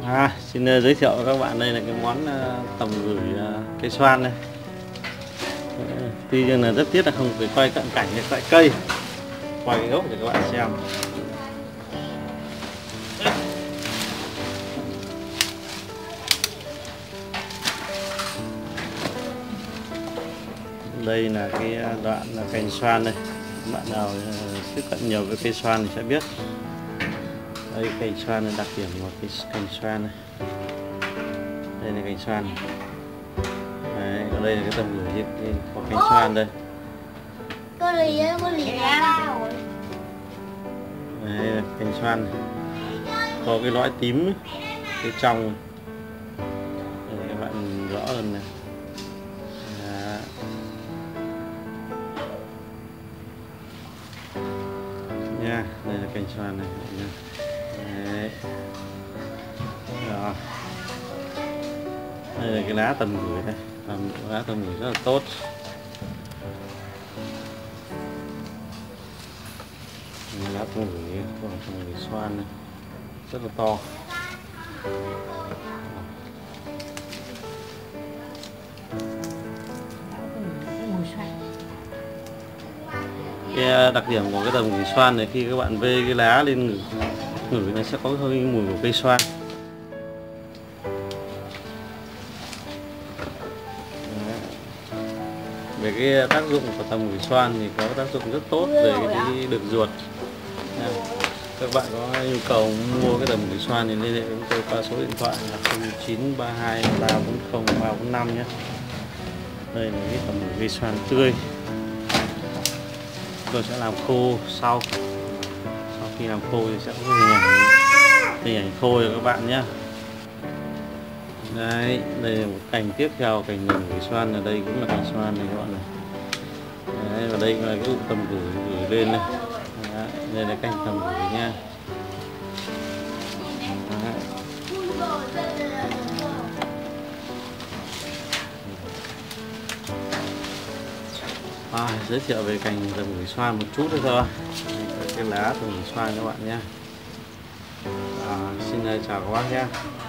Xin giới thiệu với các bạn, đây là cái món tầm gửi cây xoan này. Tuy nhiên là rất tiếc là không phải quay cận cảnh cái loại cây, quay cái gốc để các bạn xem. Đây là cái đoạn là cành xoan đây. Bạn nào tiếp cận nhiều với cây xoan thì sẽ biết. Đây cành xoan là đặc điểm của cái cành xoan này. Đây là cành xoan. Đấy, còn đây là cái tầm gửi của cành xoan đây. Con lì cao rồi. Đây là cành xoan. Có cái lõi tím phía trong. Đây các bạn nhìn rõ hơn này. Nha, đây là cành xoan này. Đấy. Đó. Đây là cái lá tầm gửi đây, lá tầm gửi rất là tốt. Đây, lá tầm gửi xoan này rất là to. Cái đặc điểm của cái tầm gửi xoan này, khi các bạn vê cái lá lên ngửi nó sẽ có hơi mùi của cây xoan. Về cái tác dụng của tầm gửi xoan thì có tác dụng rất tốt về cái đường ruột. Các bạn có nhu cầu mua cái tầm gửi xoan thì liên hệ với chúng tôi qua số điện thoại là 0932 340 345 nhé. Đây là cái tầm gửi xoan tươi. Tôi sẽ làm khô sau khi làm khô thì sẽ có hình ảnh khô cho các bạn nhé. Đấy, đây là một cành tiếp theo, cành gửi xoan, ở đây cũng là cành xoan này các bạn này. Đấy, và đây là cái tầm gửi lên này. Đấy, đây là cành tầm gửi nha. Giới thiệu về cành tầm gửi xoan một chút thôi. Cái lá tầm gửi xoan các bạn nhé. Xin chào các bác nhé.